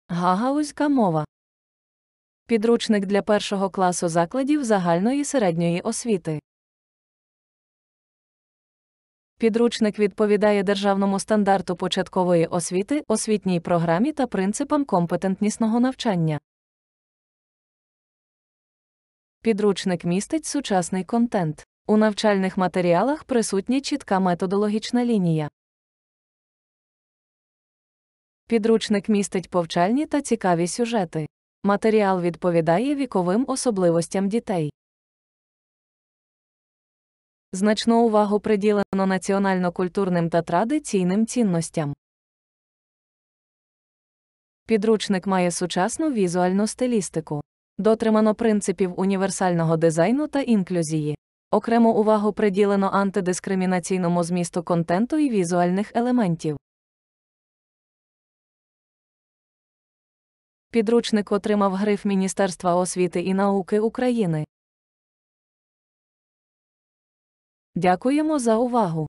Гагаузька мова. Підручник для першого класу закладів загальної середньої освіти. Підручник відповідає державному стандарту початкової освіти, освітній програмі та принципам компетентнісного навчання. Підручник містить сучасний контент. У навчальних матеріалах присутня чітка методологічна лінія. Підручник містить повчальні та цікаві сюжети. Матеріал відповідає віковим особливостям дітей. Значну увагу приділено національно-культурним та традиційним цінностям. Підручник має сучасну візуальну стилістику. Дотримано принципів універсального дизайну та інклюзії. Окрему увагу приділено антидискримінаційному змісту контенту і візуальних елементів. Підручник отримав гриф Міністерства освіти і науки України. Дякуємо за увагу!